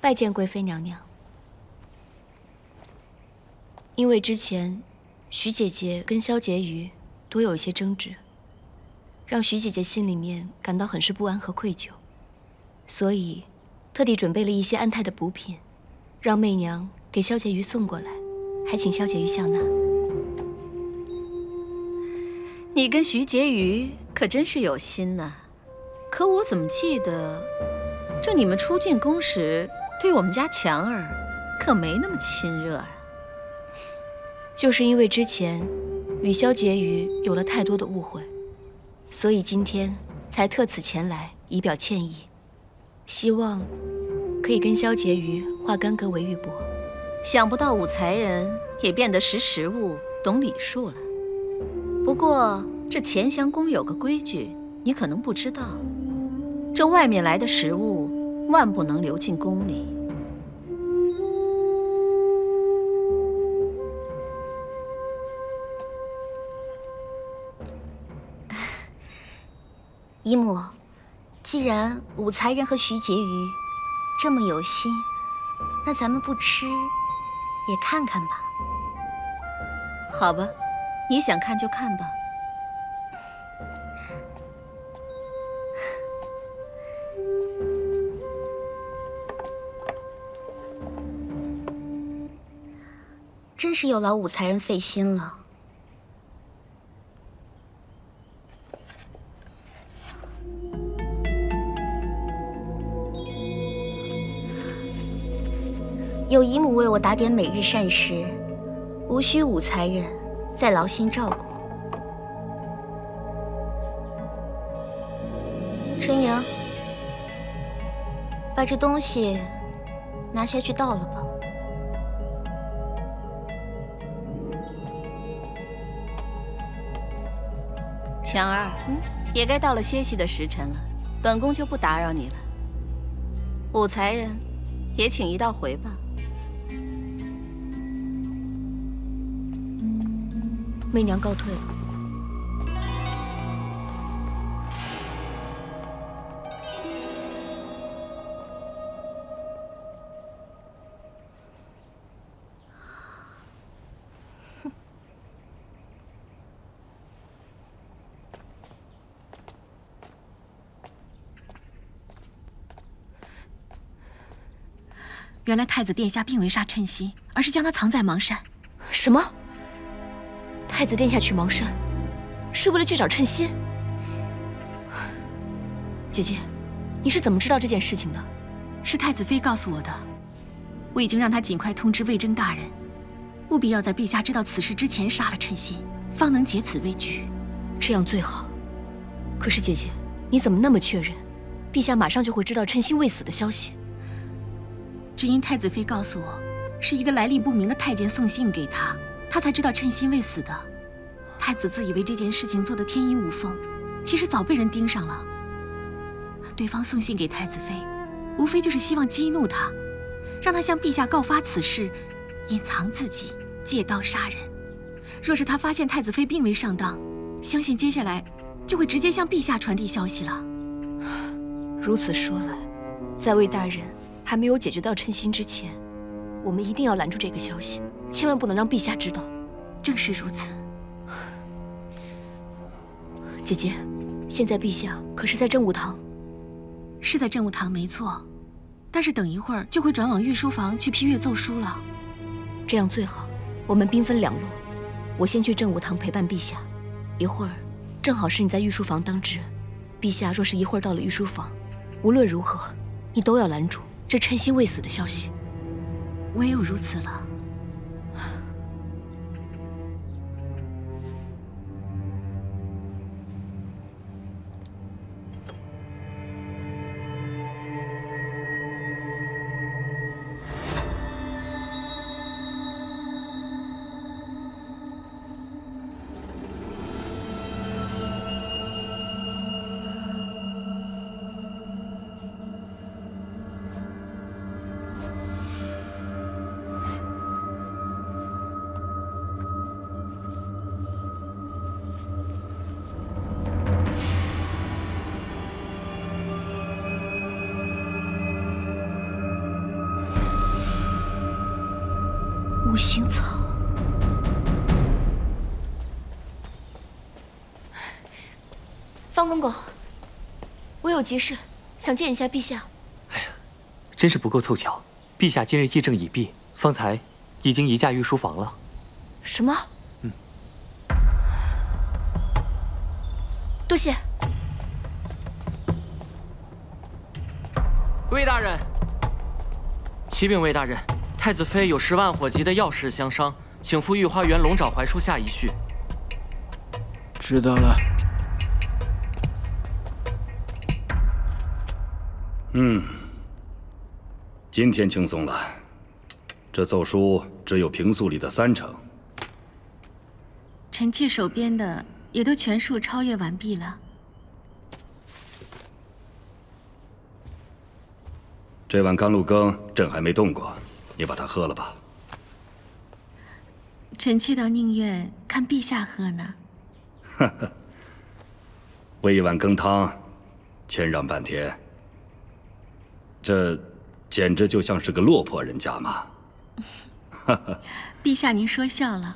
拜见贵妃娘娘。因为之前徐姐姐跟萧婕妤多有一些争执，让徐姐姐心里面感到很是不安和愧疚，所以特地准备了一些安胎的补品，让媚娘给萧婕妤送过来，还请萧婕妤笑纳。 你跟徐婕妤可真是有心呐，可我怎么记得，这你们出进宫时对我们家强儿可没那么亲热啊。 就是因为之前与萧婕妤有了太多的误会，所以今天才特此前来以表歉意，希望可以跟萧婕妤化干戈为玉帛。 想不到武才人也变得识时务、懂礼数了。不过这钱祥宫有个规矩，你可能不知道，这外面来的食物万不能流进宫里。 姨母，既然武才人和徐婕妤这么有心，那咱们不吃也看看吧。 好吧，你想看就看吧。 真是有劳武才人费心了。有姨母为我打点每日膳食，无需武才人再劳心照顾。春莹，把这东西拿下去倒了吧。 强儿，也该到了歇息的时辰了，本宫就不打扰你了。武才人，也请一道回吧。 媚娘告退了。 原来太子殿下并未杀称心，而是将他藏在邙山。 什么？太子殿下去邙山，是为了去找称心？姐姐，你是怎么知道这件事情的？ 是太子妃告诉我的。我已经让他尽快通知魏征大人，务必要在陛下知道此事之前杀了称心，方能解此危局。 这样最好。可是姐姐，你怎么那么确认，陛下马上就会知道称心未死的消息？ 只因太子妃告诉我，是一个来历不明的太监送信给他，他才知道称心未死的。太子自以为这件事情做得天衣无缝，其实早被人盯上了。对方送信给太子妃，无非就是希望激怒他，让他向陛下告发此事，隐藏自己，借刀杀人。若是他发现太子妃并未上当，相信接下来就会直接向陛下传递消息了。 如此说来，在魏大人还没有解决到称心之前，我们一定要拦住这个消息，千万不能让陛下知道。 正是如此。 姐姐，现在陛下可是在政务堂？ 是在政务堂没错，但是等一会儿就会转往御书房去批阅奏书了。 这样最好，我们兵分两路，我先去政务堂陪伴陛下，一会儿正好是你在御书房当值。陛下若是一会儿到了御书房，无论如何你都要拦住这称心未死的消息。 唯有如此了。 方公公，我有急事，想见一下陛下。 哎呀，真是不够凑巧，陛下今日议政已毕，方才已经移驾御书房了。 什么？多谢。 魏大人，启禀魏大人，太子妃有10万火急的要事相商，请赴御花园龙爪槐树下一叙。 知道了。 今天轻松了，这奏书只有平素里的30%。 臣妾手边的也都全数超越完毕了。 这碗甘露羹朕还没动过，你把它喝了吧。 臣妾倒宁愿看陛下喝呢。 呵呵，为一碗羹汤，谦让半天，这简直就像是个落魄人家嘛。哈哈， 陛下您说笑了。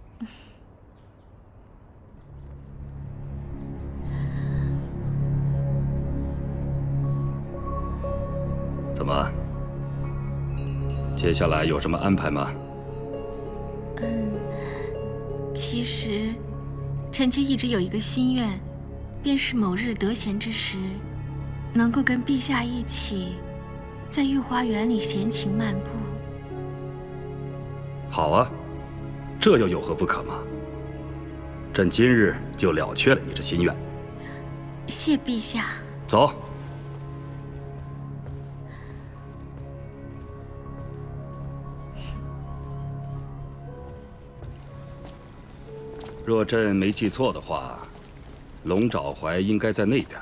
怎么？接下来有什么安排吗？ 其实，臣妾一直有一个心愿，便是某日得闲之时，能够跟陛下一起，在御花园里闲情漫步。 好啊，这又有何不可嘛？朕今日就了却了你这心愿。 谢陛下。 走。若朕没记错的话，龙爪槐应该在那边。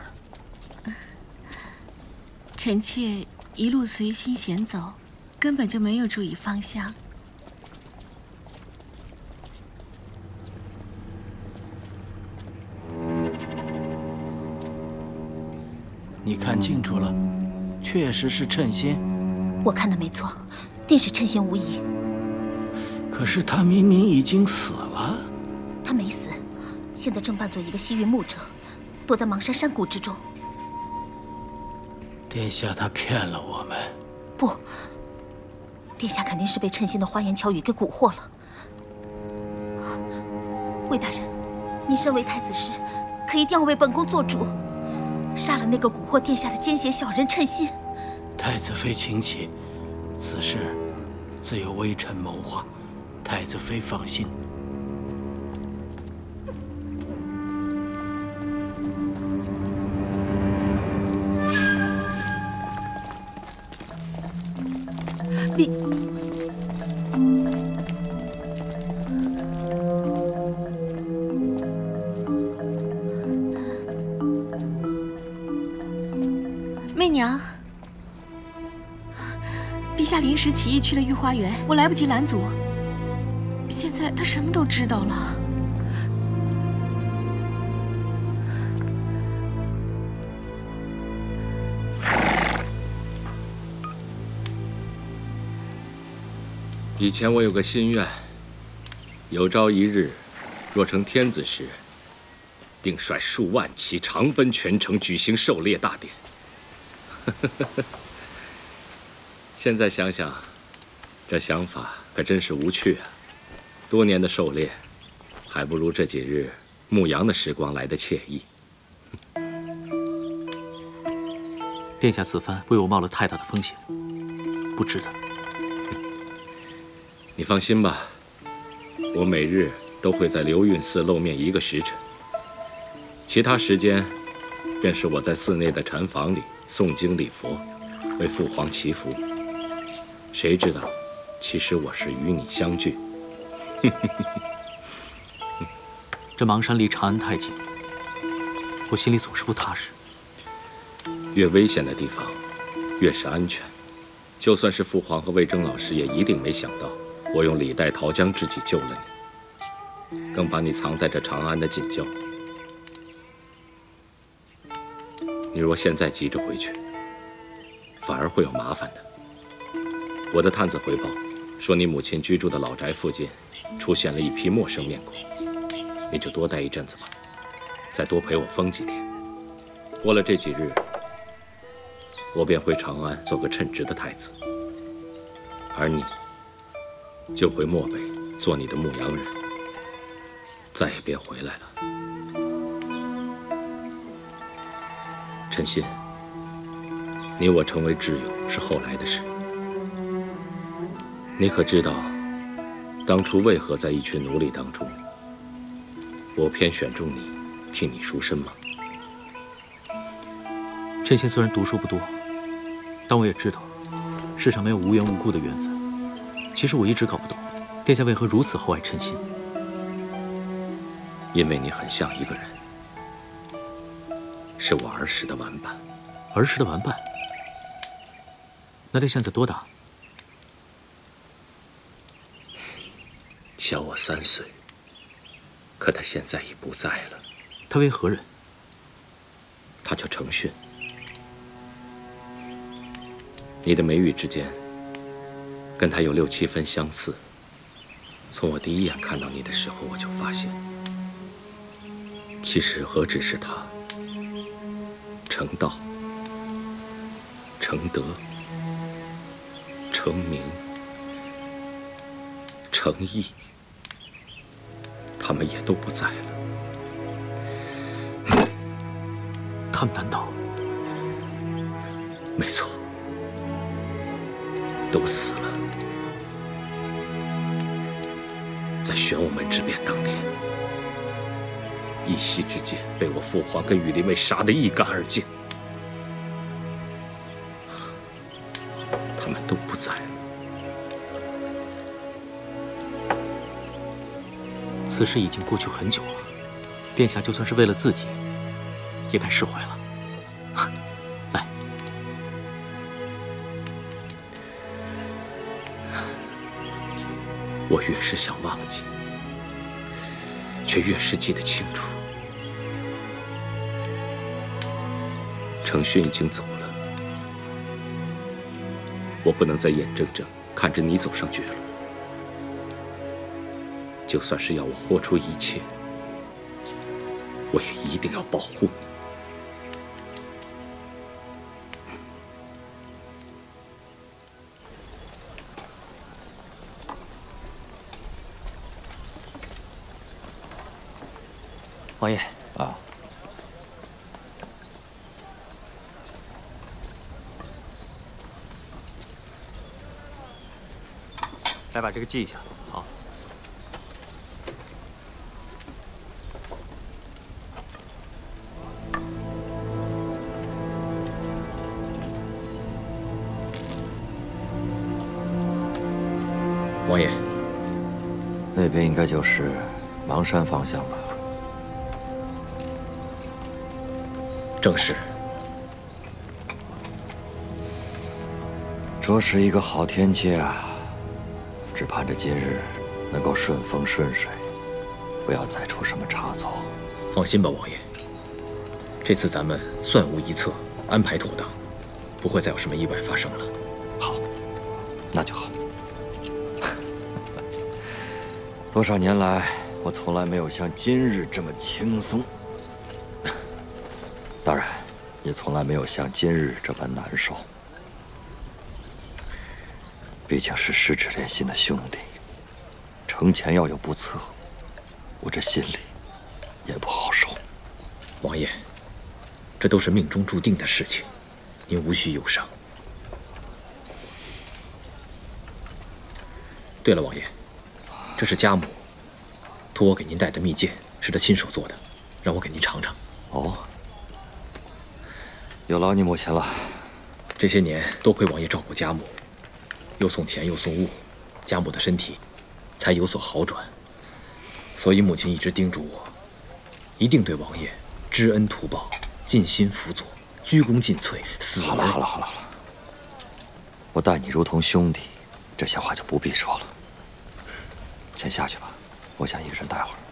臣妾一路随心闲走，根本就没有注意方向。 你看清楚了，确实是称心。 我看的没错，定是称心无疑。 可是他明明已经死了。 他没死，现在正扮作一个西域牧者，躲在邙山山谷之中。 殿下，他骗了我们。 不，殿下肯定是被称心的花言巧语给蛊惑了。魏大人，你身为太子师，可一定要为本宫做主，杀了那个蛊惑殿下的奸邪小人称心。 太子妃请起，此事自有微臣谋划，太子妃放心。 媚娘，陛下临时起意去了御花园，我来不及拦阻。现在他什么都知道了。 以前我有个心愿，有朝一日，若成天子时，定率数万骑长奔全城举行狩猎大典。现在想想，这想法可真是无趣啊！多年的狩猎，还不如这几日牧羊的时光来得惬意。 殿下此番为我冒了太大的风险，不值得。 你放心吧，我每日都会在流运寺露面1个时辰，其他时间便是我在寺内的禅房里诵经礼佛，为父皇祈福。谁知道，其实我是与你相聚。 这邙山离长安太近，我心里总是不踏实。 越危险的地方，越是安全。就算是父皇和魏征老师，也一定没想到我用李代桃僵之计救了你，更把你藏在这长安的锦窖。你若现在急着回去，反而会有麻烦的。我的探子回报说，你母亲居住的老宅附近出现了一批陌生面孔，你就多待一阵子吧，再多陪我疯几天。 过了这几日，我便回长安做个称职的太子，而你就回漠北做你的牧羊人，再也别回来了。陈信，你我成为挚友是后来的事，你可知道当初为何在一群奴隶当中，我偏选中你，替你赎身吗？ 陈信虽然读书不多，但我也知道，世上没有无缘无故的缘分。其实我一直搞不懂，殿下为何如此厚爱陈信。 因为你很像一个人，是我儿时的玩伴。 儿时的玩伴？那殿下才多大？ 小我3岁，可他现在已不在了。 他为何人？ 他叫程训。你的眉宇之间，跟他有6、7分相似。从我第一眼看到你的时候，我就发现，其实何止是他，成道、成德、成名、成义，他们也都不在了。 他们难道？ 没错，都死了。在玄武门之变当天，一夕之间被我父皇跟羽林卫杀得一干二净。他们都不在了。 此事已经过去很久了，殿下就算是为了自己，也该释怀了。来， 我越是想忘记，却越是记得清楚。程勋已经走了，我不能再眼睁睁看着你走上绝路。就算是要我豁出一切，我也一定要保护你。 王爷啊， 来把这个记一下。好。 王爷， 那边应该就是邙山方向吧？ 正是。 着实一个好天气啊！只盼着今日能够顺风顺水，不要再出什么差错。 放心吧，王爷，这次咱们算无一策，安排妥当，不会再有什么意外发生了。 好，那就好。多少年来，我从来没有像今日这么轻松。当然，也从来没有像今日这般难受。毕竟是十指连心的兄弟，城前要有不测，我这心里也不好受。 王爷，这都是命中注定的事情，您无需忧伤。对了，王爷，这是家母托我给您带的蜜饯，是他亲手做的，让我给您尝尝。 哦，有劳你母亲了。 这些年多亏王爷照顾家母，又送钱又送物，家母的身体才有所好转。所以母亲一直叮嘱我，一定对王爷知恩图报，尽心辅佐，鞠躬尽瘁，死而…… 好了，我待你如同兄弟，这些话就不必说了。先下去吧，我想一个人待会儿。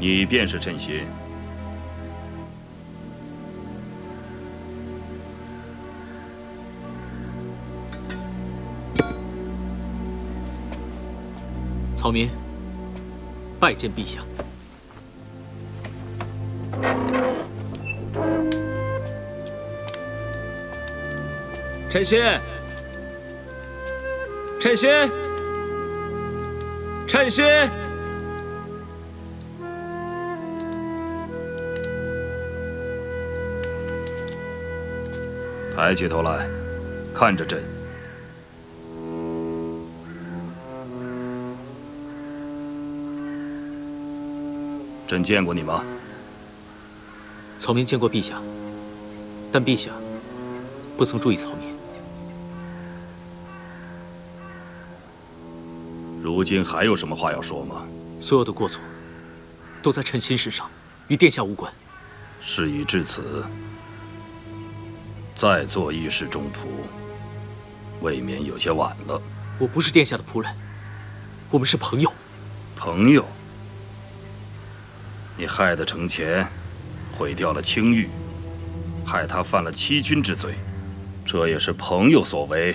你便是称心。 曹民，拜见陛下。 称心，称心，称心。 抬起头来，看着朕。朕见过你吗？ 曹民见过陛下，但陛下不曾注意曹民。 如今还有什么话要说吗？ 所有的过错都在称心身上，与殿下无关。 事已至此，再做一世忠仆，未免有些晚了。 我不是殿下的仆人，我们是朋友。 朋友？你害得程潜毁掉了青玉，害他犯了欺君之罪，这也是朋友所为。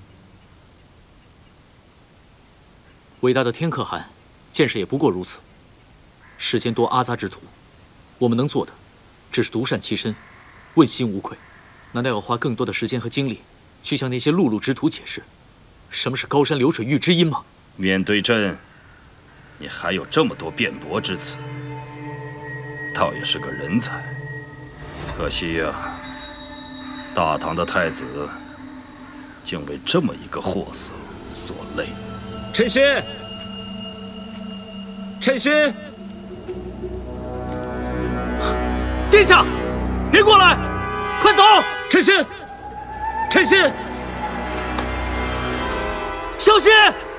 伟大的天可汗，见识也不过如此。世间多阿杂之徒，我们能做的，只是独善其身，问心无愧。难道要花更多的时间和精力，去向那些碌碌之徒解释，什么是高山流水遇知音吗？ 面对朕，你还有这么多辩驳之词，倒也是个人才。可惜呀，大唐的太子，竟为这么一个货色所累。 称心，称心， 殿下，别过来，快走！ 称心，称心， 小心！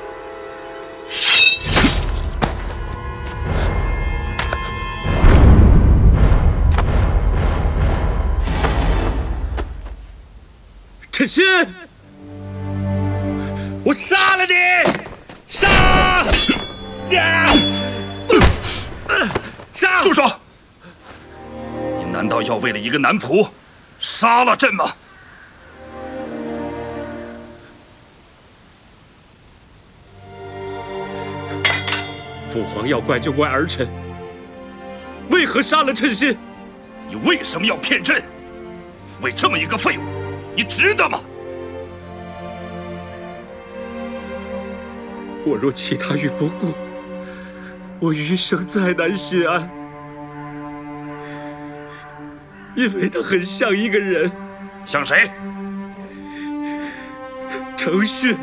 称心，我杀了你！杀！杀！ 住手！你难道要为了一个男仆，杀了朕吗？ 父皇要怪就怪儿臣，为何杀了称心？ 你为什么要骗朕？为这么一个废物，你值得吗？ 我若弃他于不顾，我余生再难心安。因为他很像一个人。 像谁？ 程迅。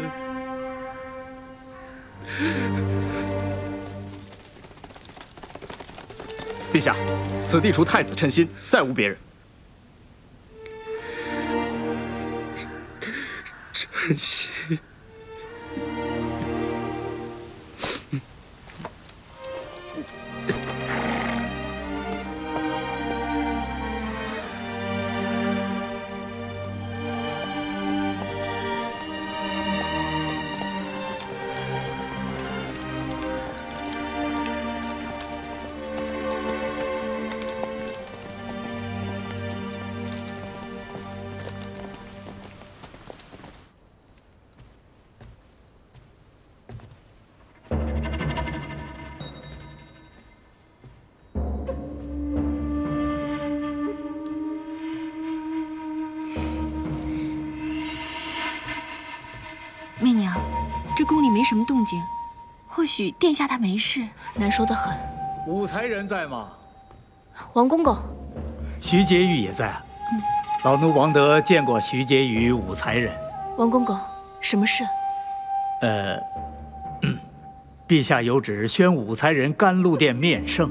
陛下，此地除太子称心，再无别人。 称心。 媚娘，这宫里没什么动静，或许殿下他没事。 难说得很。 武才人在吗？ 王公公， 徐婕妤也在。老奴王德见过徐婕妤武才人。 王公公，什么事？ 陛下有旨宣武才人甘露殿面圣。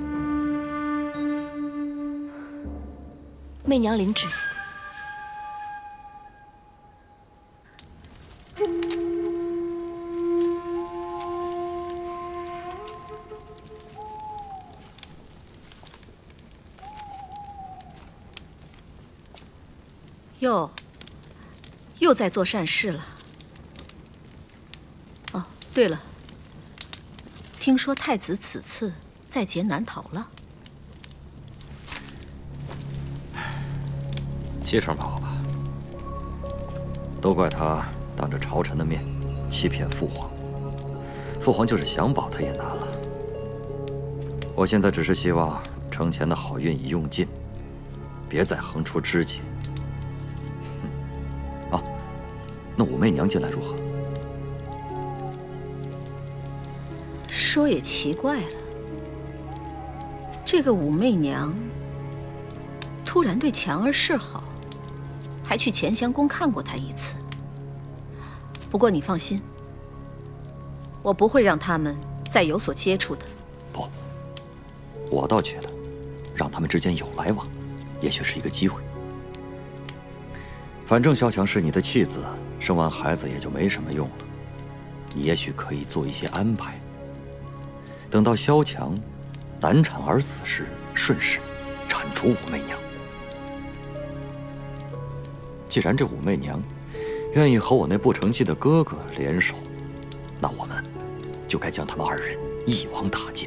媚娘领旨。 又在做善事了。哦，对了，听说太子此次在劫难逃了。 7成把握吧。都怪他当着朝臣的面欺骗父皇，父皇就是想保他也难了。我现在只是希望程前的好运已用尽，别再横出枝节。啊，那武媚娘近来如何？ 说也奇怪了，这个武媚娘突然对强儿示好，还去乾祥宫看过她一次。不过你放心，我不会让他们再有所接触的。 不，我倒觉得，让他们之间有来往，也许是一个机会。反正萧强是你的弃子，生完孩子也就没什么用了。你也许可以做一些安排。等到萧强难产而死时，顺势铲除武媚娘。既然这武媚娘愿意和我那不成器的哥哥联手，那我们就该将他们2人一网打尽。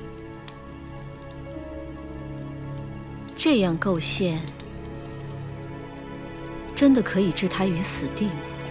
这样构陷，真的可以置他于死地吗？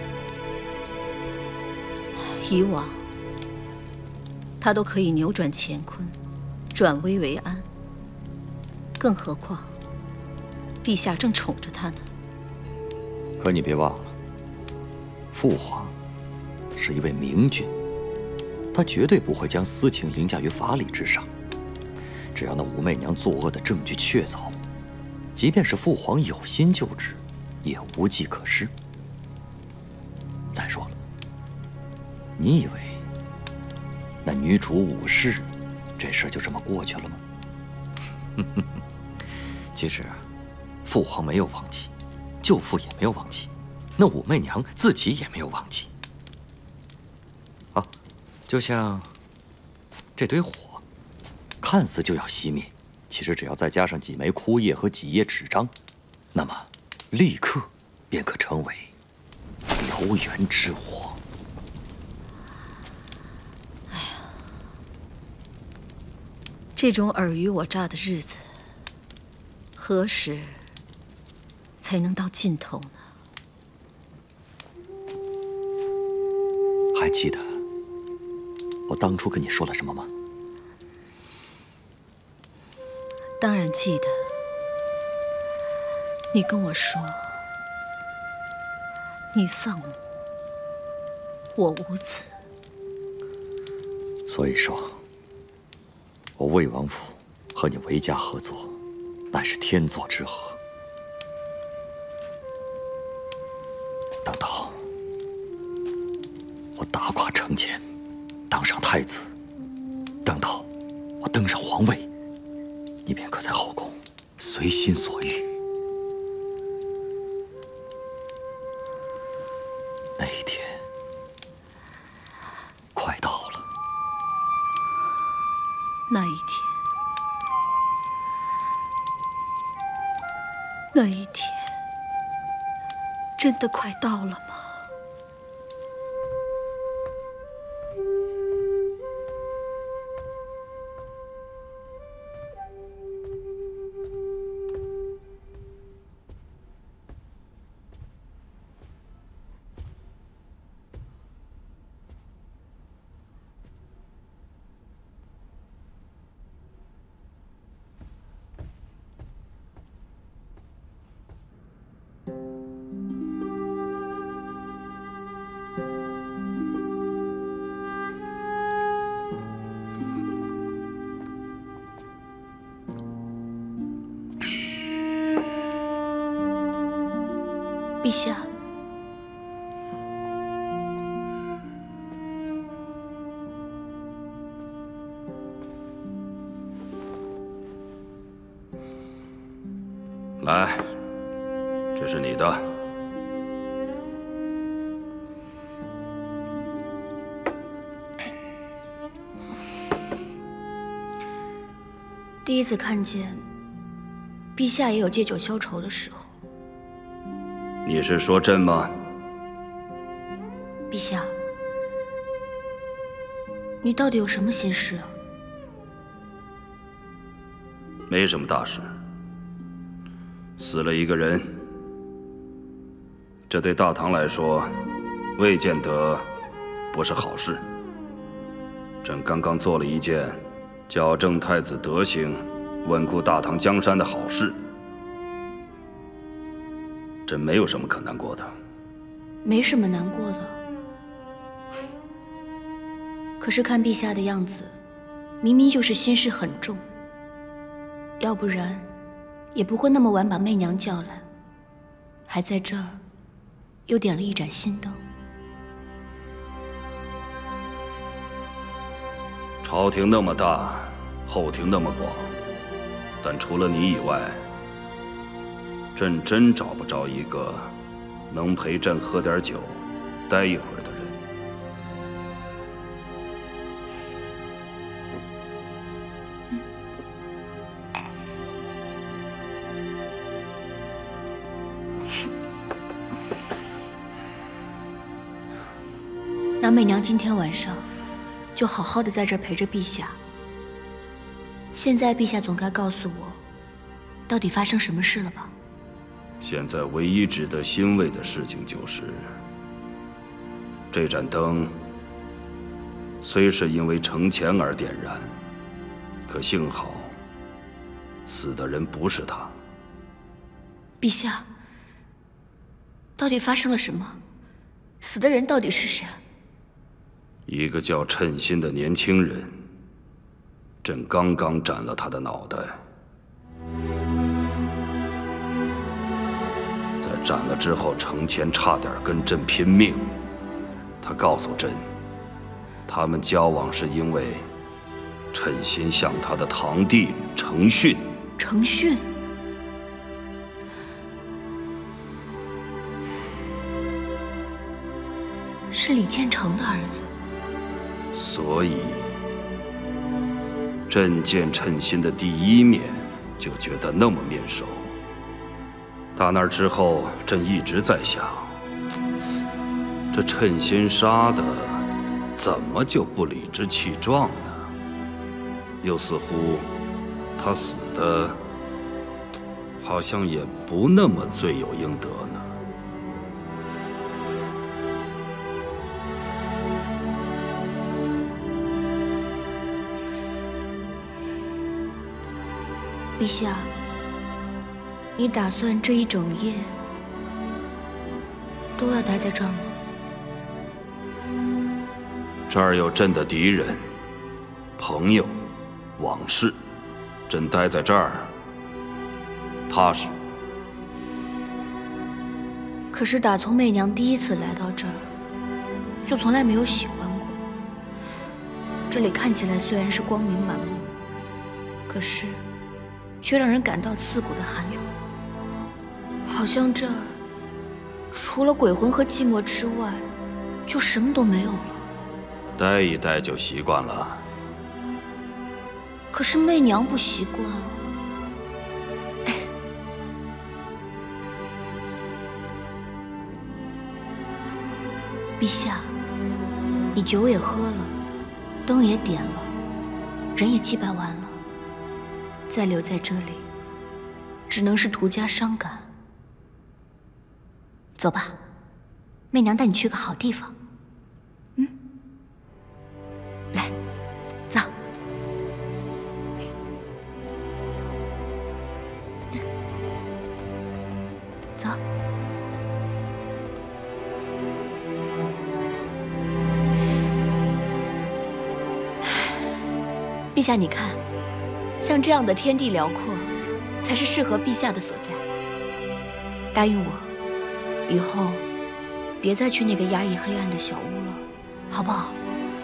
以往他都可以扭转乾坤，转危为安，更何况陛下正宠着他呢。 可你别忘了，父皇是一位明君，他绝对不会将私情凌驾于法理之上。只要那武媚娘作恶的证据确凿，即便是父皇有心救治，也无计可施。再说了，你以为那女主武氏这事就这么过去了吗？其实，父皇没有忘记，舅父也没有忘记，那武媚娘自己也没有忘记。啊，就像这堆火，看似就要熄灭，其实只要再加上几枚枯叶和几页纸张，那么立刻便可成为燎原之火。 这种尔虞我诈的日子，何时才能到尽头呢？ 还记得我当初跟你说了什么吗？ 当然记得。你跟我说，你丧母，我无子。 所以说，我魏王府和你韦家合作，乃是天作之合。等到我打垮程潜，当上太子，等到我登上皇位，你便可在后宫随心所欲。那一天快到了。 那一天，那一天，真的快到了吗？ 陛下， 来，这是你的。 第一次看见陛下也有借酒消愁的时候。 你是说朕吗？ 陛下，你到底有什么心事啊？ 没什么大事。死了一个人， 这对大唐来说，未见得不是好事。朕刚刚做了一件矫正太子德行、稳固大唐江山的好事，朕没有什么可难过的。 没什么难过的。可是看陛下的样子，明明就是心事很重，要不然也不会那么晚把媚娘叫来，还在这儿又点了一盏心灯。 朝廷那么大，后庭那么广，但除了你以外，朕真找不着一个能陪朕喝点酒、待一会儿的人。 那媚娘今天晚上就好好的在这儿陪着陛下。现在陛下总该告诉我，到底发生什么事了吧？ 现在唯一值得欣慰的事情就是，这盏灯虽是因为程潜而点燃，可幸好死的人不是他。 陛下，到底发生了什么？死的人到底是谁？ 一个叫称心的年轻人，朕刚刚斩了他的脑袋。在斩了之后，程潜差点跟朕拼命。他告诉朕，他们交往是因为称心向他的堂弟程训。 程训？是李建成的儿子。 所以，朕见称心的第一面就觉得那么面熟。打那之后，朕一直在想，这称心杀的怎么就不理直气壮呢？又似乎他死的好像也不那么罪有应得呢。 陛下，你打算这一整夜都要待在这儿吗？ 这儿有朕的敌人、朋友、往事，朕待在这儿踏实。 可是打从媚娘第一次来到这儿，就从来没有喜欢过。这里看起来虽然是光明满目，可是却让人感到刺骨的寒冷，好像这儿除了鬼魂和寂寞之外，就什么都没有了。 待一待就习惯了。 可是媚娘不习惯啊。陛下，你酒也喝了，灯也点了，人也祭拜完了。再留在这里，只能是徒加伤感。走吧，媚娘带你去个好地方。来，走。走。陛下，你看。像这样的天地辽阔，才是适合陛下的所在。答应我，以后别再去那个压抑黑暗的小屋了，好不好？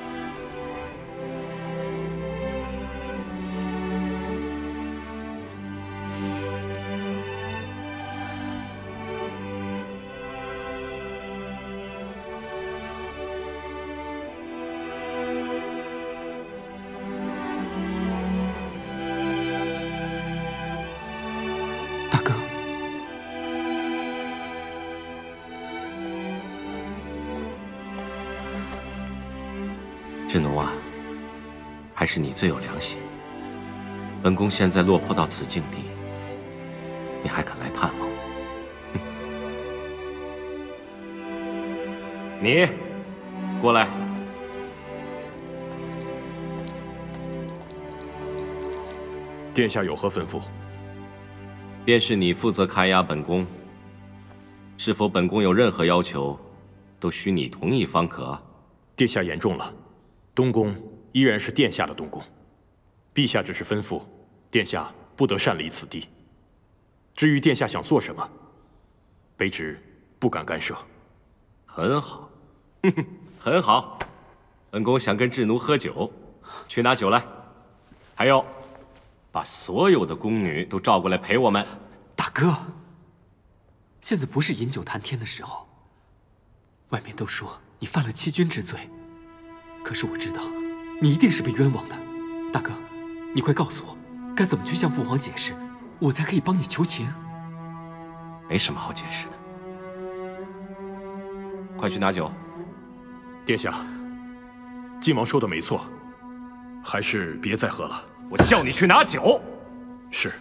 志奴啊，还是你最有良心。本宫现在落魄到此境地，你还肯来探望？ 你过来。 殿下有何吩咐？ 便是你负责看押本宫，是否本宫有任何要求，都需你同意方可。 殿下言重了，东宫依然是殿下的东宫，陛下只是吩咐，殿下不得擅离此地。至于殿下想做什么，卑职不敢干涉。 很好，很好。本宫想跟智奴喝酒，去拿酒来。还有，把所有的宫女都召过来陪我们。 大哥，现在不是饮酒谈天的时候。外面都说你犯了欺君之罪，可是我知道，你一定是被冤枉的。大哥，你快告诉我，该怎么去向父皇解释，我才可以帮你求情。 没什么好解释的，快去拿酒。 殿下，晋王说的没错，还是别再喝了。 我叫你去拿酒。 是。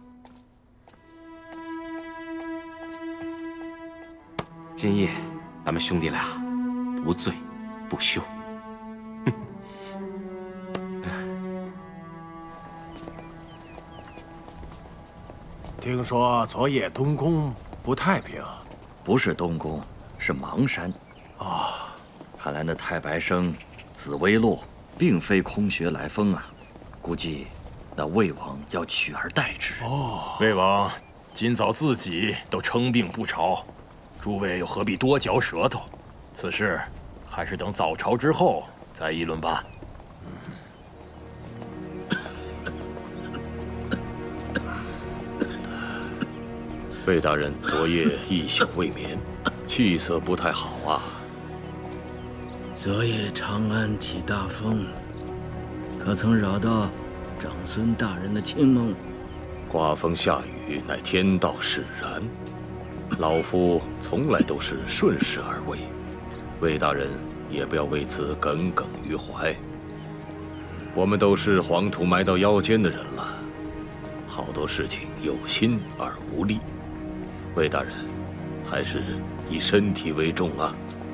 今夜咱们兄弟俩不醉不休。 听说昨夜东宫不太平。 不是东宫，是邙山。 啊， 看来那太白生、紫薇洛并非空穴来风啊，估计那魏王要取而代之。 哦，魏王今早自己都称病不朝，诸位又何必多嚼舌头？此事还是等早朝之后再议论吧。 魏大人昨夜一宿未眠，气色不太好啊。 昨夜长安起大风，可曾扰到长孙大人的清梦？ 刮风下雨乃天道使然，老夫从来都是顺势而为，魏大人也不要为此耿耿于怀。我们都是黄土埋到腰间的人了，好多事情有心而无力。魏大人，还是以身体为重啊！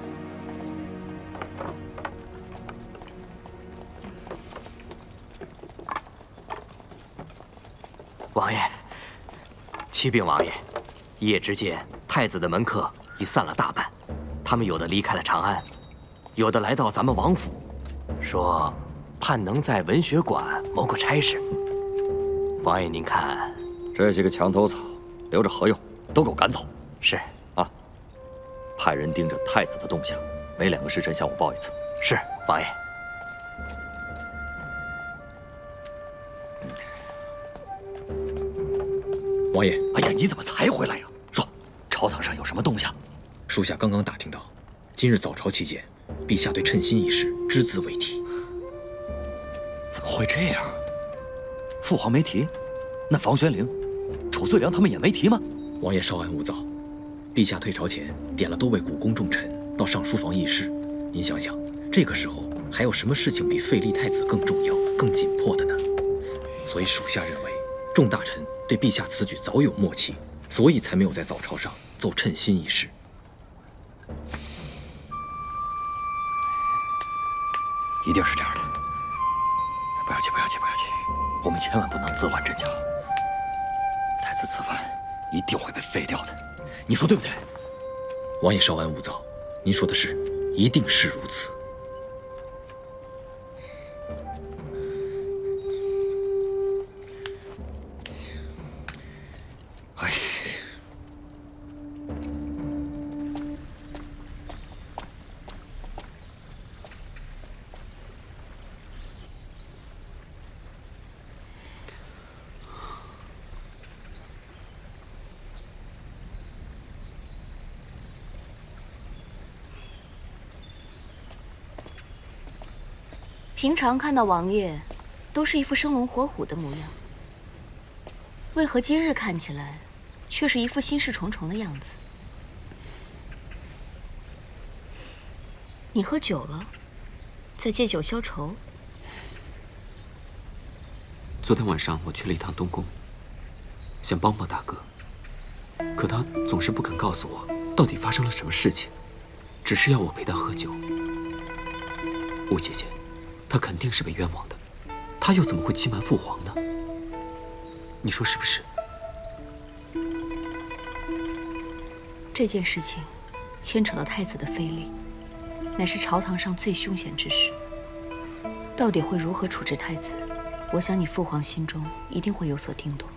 王爷，启禀王爷，一夜之间，太子的门客已散了大半，他们有的离开了长安，有的来到咱们王府，说盼能在文学馆谋个差事。王爷，您看， 这些个墙头草留着何用？都给我赶走！ 是啊，派人盯着太子的动向，每2个时辰向我报一次。 是，王爷。 王爷， 哎呀，你怎么才回来呀？说，朝堂上有什么动向？ 属下刚刚打听到，今日早朝期间，陛下对称心一事只字未提。 怎么会这样？父皇没提，那房玄龄、褚遂良他们也没提吗？ 王爷稍安勿躁，陛下退朝前点了多位古宫重臣到上书房议事。您想想，这个时候还有什么事情比废立太子更重要、更紧迫的呢？所以属下认为，众大臣对陛下此举早有默契，所以才没有在早朝上奏称心一事。 一定是这样的。不要急，不要急，不要急，我们千万不能自乱阵脚。太子此番一定会被废掉的，你说对不对？ 王爷稍安勿躁，您说的是，一定是如此。 哎， 平常看到王爷，都是一副生龙活虎的模样，为何今日看起来，却是一副心事重重的样子？你喝酒了，在借酒消愁？ 昨天晚上我去了一趟东宫，想帮帮大哥，可他总是不肯告诉我到底发生了什么事情。 只是要我陪他喝酒。吴姐姐，他肯定是被冤枉的，他又怎么会欺瞒父皇呢？你说是不是？ 这件事情牵扯到太子的非礼，乃是朝堂上最凶险之事。到底会如何处置太子？我想你父皇心中一定会有所定夺。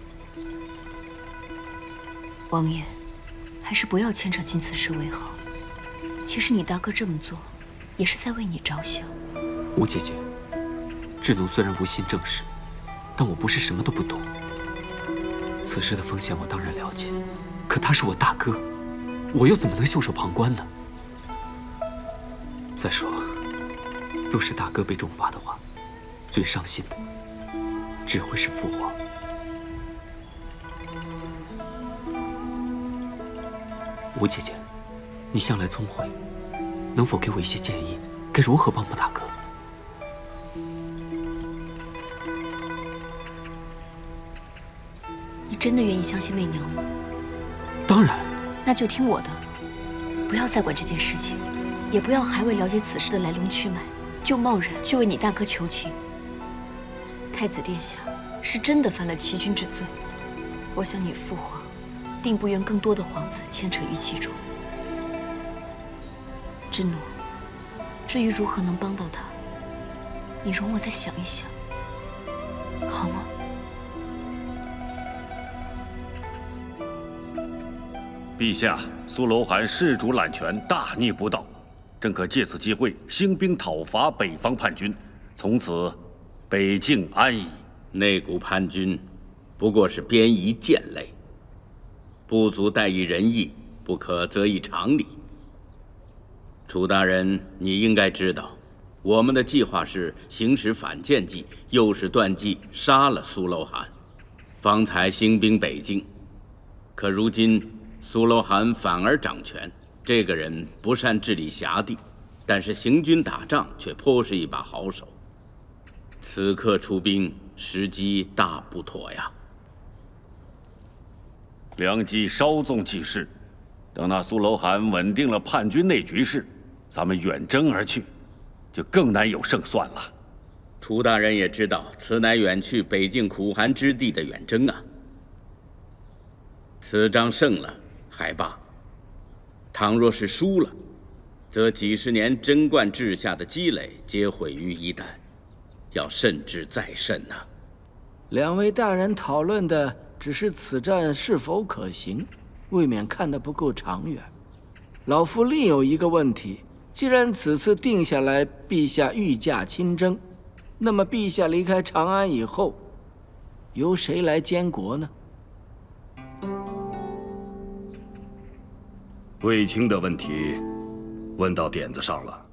王爷，还是不要牵扯进此事为好。其实你大哥这么做，也是在为你着想。 吴姐姐，智奴虽然无心政事，但我不是什么都不懂。此事的风险我当然了解，可他是我大哥，我又怎么能袖手旁观呢？再说，若是大哥被重罚的话，最伤心的只会是父皇。吴姐姐，你向来聪慧，能否给我一些建议，该如何帮帮大哥？ 你真的愿意相信媚娘吗？ 当然。 那就听我的，不要再管这件事情，也不要还未了解此事的来龙去脉，就贸然去为你大哥求情。太子殿下是真的犯了欺君之罪，我想你父皇定不愿更多的皇子牵扯于其中。智奴，至于如何能帮到他，你容我再想一想，好吗？ 陛下，苏楼寒弑主揽权，大逆不道，正可借此机会兴兵讨伐北方叛军，从此北境安矣。 那股叛军不过是边夷贱类，不足待以仁义，不可责以常理。楚大人，你应该知道，我们的计划是行使反间计，诱使段季杀了苏楼寒，方才兴兵北境。可如今苏楼寒反而掌权，这个人不善治理辖地，但是行军打仗却颇是一把好手。此刻出兵，时机大不妥呀。 良机稍纵即逝，等那苏楼寒稳定了叛军内局势，咱们远征而去，就更难有胜算了。 楚大人也知道，此乃远去北境苦寒之地的远征啊。此仗胜了还罢，倘若是输了，则几十年贞观治下的积累皆毁于一旦，要慎之再慎呐。 两位大人讨论的只是此战是否可行，未免看得不够长远。老夫另有一个问题：既然此次定下来，陛下御驾亲征，那么陛下离开长安以后，由谁来监国呢？ 卫青的问题问到点子上了。